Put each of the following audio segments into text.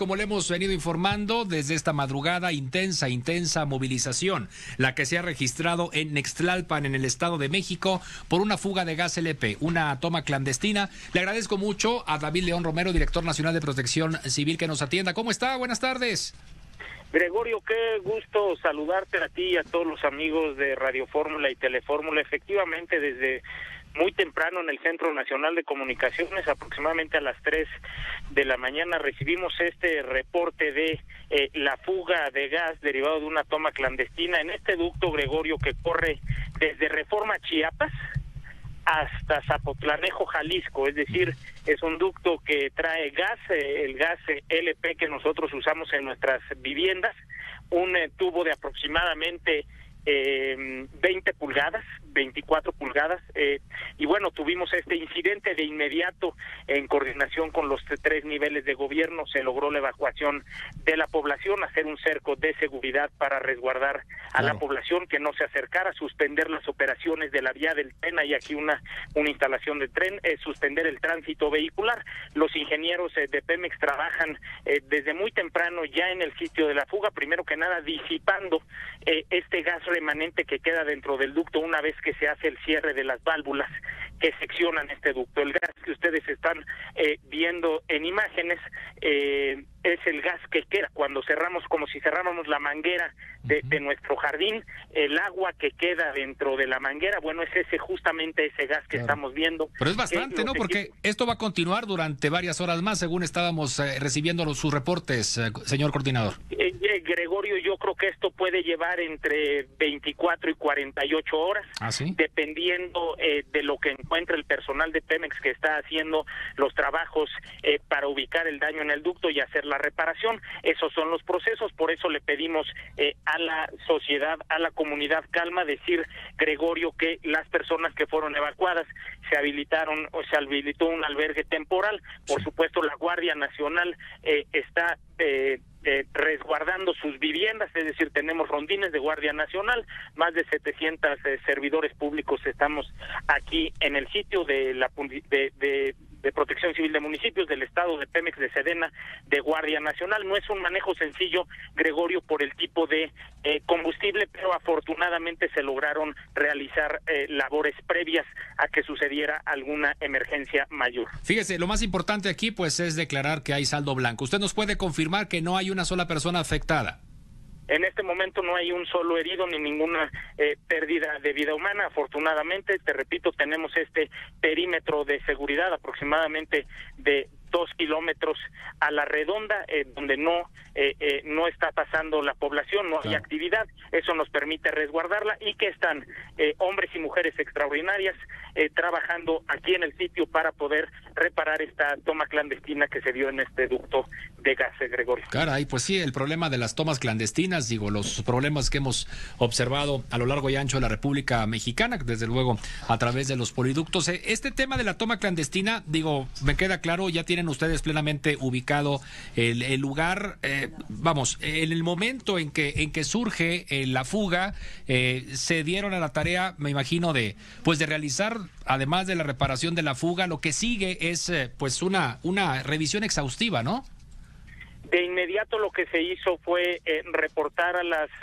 como le hemos venido informando desde esta madrugada, intensa movilización, la que se ha registrado en Nextlalpan, en el Estado de México, por una fuga de gas LP, una toma clandestina. Le agradezco mucho a David León Romero, director nacional de Protección Civil, que nos atienda. ¿Cómo está? Buenas tardes. Gregorio, qué gusto saludarte a ti y a todos los amigos de Radio Fórmula y Telefórmula. Efectivamente, desde muy temprano en el Centro Nacional de Comunicaciones, aproximadamente a las 3 de la mañana, recibimos este reporte de la fuga de gas derivado de una toma clandestina en este ducto, Gregorio, que corre desde Reforma, Chiapas, hasta Zapotlanejo, Jalisco. Es decir, es un ducto que trae gas, el gas LP que nosotros usamos en nuestras viviendas, un tubo de aproximadamente 20 pulgadas, 24 pulgadas, y bueno, tuvimos este incidente. De inmediato, en coordinación con los 3 niveles de gobierno, se logró la evacuación de la población, hacer un cerco de seguridad para resguardar a la población, que no se acercara, suspender las operaciones de la vía del tren. Hay aquí una instalación de tren, suspender el tránsito vehicular. Los ingenieros de Pemex trabajan desde muy temprano ya en el sitio de la fuga, primero que nada disipando este gas remanente que queda dentro del ducto una vez que se hace el cierre de las válvulas que seccionan este ducto. El gas que ustedes están viendo en imágenes es el gas que queda cuando cerramos, como si cerráramos la manguera de nuestro jardín. El agua que queda dentro de la manguera, bueno, es justamente ese gas que estamos viendo. Pero es bastante, ¿no? Porque esto va a continuar durante varias horas más, según estábamos recibiendo sus reportes, señor coordinador. Gregorio, yo creo que esto puede llevar entre 24 y 48 horas, ¿sí? Dependiendo de lo que encuentre el personal de Pemex, que está haciendo los trabajos para ubicar el daño en el ducto y hacer la reparación. Esos son los procesos. Por eso le pedimos a la sociedad, a la comunidad, calma. Decir, Gregorio, que las personas que fueron evacuadas se habilitó un albergue temporal. Por supuesto, la Guardia Nacional está resguardando sus viviendas, es decir, tenemos rondines de Guardia Nacional, más de 700 servidores públicos estamos aquí en el sitio de Protección Civil de Municipios, del Estado, de Pemex, de Sedena, de Guardia Nacional. No es un manejo sencillo, Gregorio, por el tipo de combustible, pero afortunadamente se lograron realizar labores previas a que sucediera alguna emergencia mayor. Fíjese, lo más importante aquí pues es declarar que hay saldo blanco. ¿Usted nos puede confirmar que no hay una sola persona afectada? En este momento no hay un solo herido ni ninguna pérdida de vida humana. Afortunadamente, te repito, tenemos este perímetro de seguridad aproximadamente de 2 kilómetros a la redonda, donde no está pasando la población, no hay actividad. Eso nos permite resguardarla, y que están hombres y mujeres extraordinarias trabajando aquí en el sitio para poder reparar esta toma clandestina que se dio en este ducto de gas, Gregorio. Caray, pues sí, el problema de las tomas clandestinas, los problemas que hemos observado a lo largo y ancho de la República Mexicana, desde luego a través de los poliductos. Este tema de la toma clandestina, me queda claro, ya tienen ustedes plenamente ubicado el lugar. En el momento en que surge la fuga, se dieron a la tarea, me imagino, de realizar, además de la reparación de la fuga, lo que sigue es una revisión exhaustiva, ¿no? De inmediato lo que se hizo fue reportar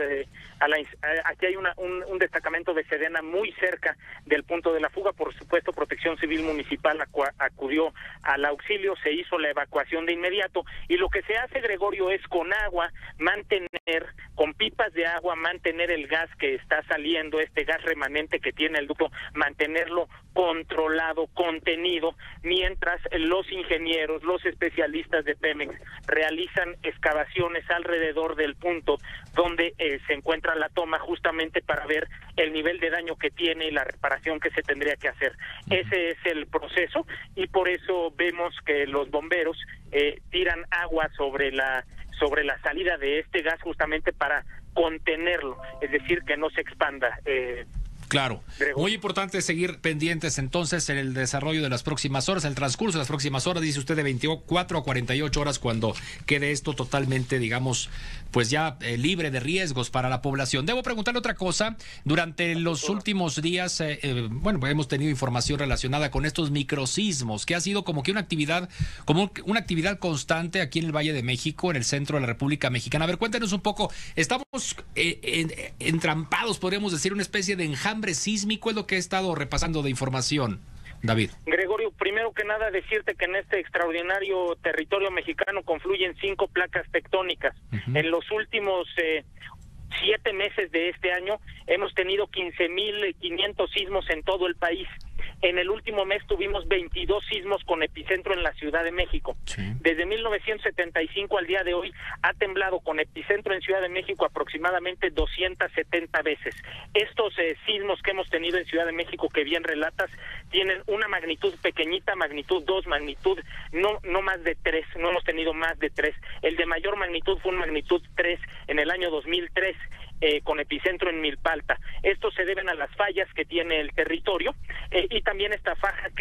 aquí hay un destacamento de Sedena muy cerca del punto de la fuga. Por supuesto, Protección Civil Municipal acudió al auxilio, se hizo la evacuación de inmediato, y lo que se hace, Gregorio, es con agua con pipas de agua, mantener el gas que está saliendo, este gas remanente que tiene el ducto, mantenerlo controlado, contenido, mientras los ingenieros, los especialistas de Pemex realizan excavaciones alrededor del punto donde se encuentra la toma, justamente para ver el nivel de daño que tiene y la reparación que se tendría que hacer. Ese es el proceso, y por eso vemos que los bomberos tiran agua sobre la salida de este gas, justamente para contenerlo, es decir, que no se expanda. Claro, muy importante seguir pendientes entonces en el desarrollo de las próximas horas, el transcurso de las próximas horas, dice usted, de 24 a 48 horas, cuando quede esto totalmente, digamos, pues ya libre de riesgos para la población. Debo preguntarle otra cosa. Durante los últimos días, bueno, hemos tenido información relacionada con estos microsismos, que ha sido como una actividad constante aquí en el Valle de México, en el centro de la República Mexicana. A ver, cuéntenos un poco. Estamos entrampados, podríamos decir, una especie de enjambre sísmico, es lo que he estado repasando de información. David. Gregorio, primero que nada decirte que en este extraordinario territorio mexicano confluyen 5 placas tectónicas. En los últimos 7 meses de este año hemos tenido 15.500 sismos en todo el país. En el último mes tuvimos 22 sismos con epicentro en la Ciudad de México. Sí. Desde 1975 al día de hoy ha temblado con epicentro en Ciudad de México aproximadamente 270 veces. Estos sismos que hemos tenido en Ciudad de México, que bien relatas, tienen una magnitud pequeñita, magnitud 2, magnitud no más de 3, no hemos tenido más de 3. El de mayor magnitud fue un magnitud 3 en el año 2003. Con epicentro en Milpalta. Estos se deben a las fallas que tiene el territorio y también esta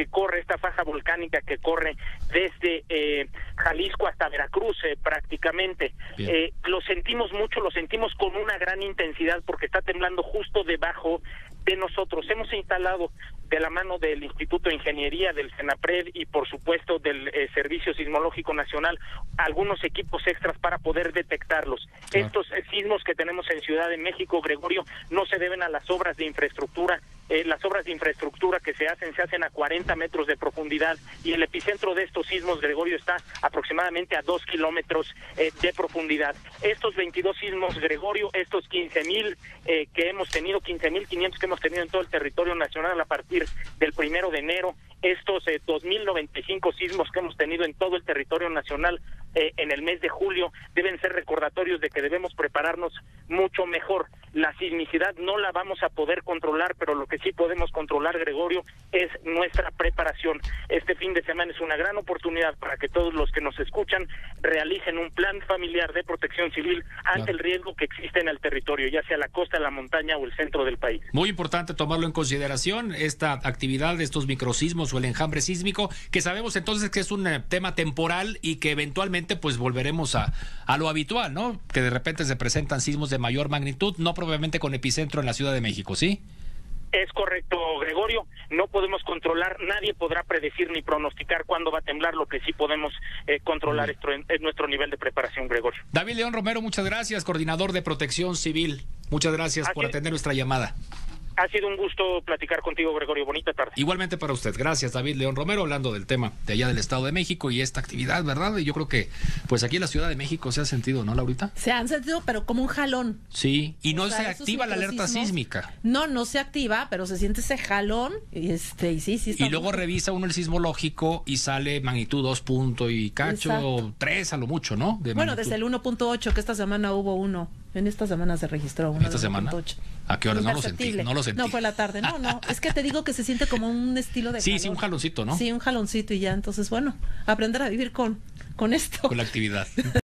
faja volcánica que corre desde Jalisco hasta Veracruz prácticamente. Lo sentimos mucho, lo sentimos con una gran intensidad porque está temblando justo debajo de nosotros. Hemos instalado de la mano del Instituto de Ingeniería, del CENAPRED y por supuesto del Servicio Sismológico Nacional algunos equipos extras para poder detectarlos. Claro. Estos sismos que tenemos en Ciudad de México, Gregorio, no se deben a las obras de infraestructura. Las obras de infraestructura que se hacen a 40 metros de profundidad y el epicentro de estos sismos, Gregorio, está aproximadamente a 2 kilómetros de profundidad. Estos 22 sismos, Gregorio, estos 15.000 que hemos tenido, 15.500 que hemos tenido en todo el territorio nacional a partir del 1 de enero, estos 2.095 sismos que hemos tenido en todo el territorio nacional en el mes de julio, deben ser recordatorios de que debemos prepararnos mucho mejor. La sismicidad no la vamos a poder controlar, pero lo que sí podemos controlar, Gregorio, es nuestra preparación. Este fin de semana es una gran oportunidad para que todos los que nos escuchan realicen un plan familiar de protección civil ante el riesgo que existe en el territorio, ya sea la costa, la montaña o el centro del país. Muy importante tomarlo en consideración, esta actividad de estos microsismos o el enjambre sísmico, que sabemos entonces que es un tema temporal y que eventualmente pues volveremos a lo habitual, ¿no? Que de repente se presentan sismos de mayor magnitud, no probablemente con epicentro en la Ciudad de México, ¿sí? Es correcto, Gregorio. No podemos controlar, nadie podrá predecir ni pronosticar cuándo va a temblar. Lo que sí podemos controlar es nuestro nivel de preparación, Gregorio. David León Romero, muchas gracias, coordinador de Protección Civil. Muchas gracias por atender nuestra llamada. Ha sido un gusto platicar contigo, Gregorio. Bonita tarde. Igualmente para usted. Gracias, David León Romero, hablando del tema de allá del Estado de México y esta actividad, ¿verdad? Y yo creo que, pues aquí en la Ciudad de México se ha sentido, ¿no, Laurita? Se han sentido, pero como un jalón. Sí, y no se activa la alerta sísmica. No se activa, pero se siente ese jalón y sí. Y luego revisa uno el sismológico y sale magnitud 2 punto y cacho, exacto. 3 a lo mucho, ¿no? Bueno, desde el 1.8, que esta semana hubo uno. En esta semana se registró uno. ¿Esta semana? ¿A qué horas? No lo sentí. No, fue la tarde. No. Es que te digo que se siente como un estilo de calor. Sí, un jaloncito, ¿no? Sí, un jaloncito y ya. Entonces, bueno, aprender a vivir con esto. Con la actividad.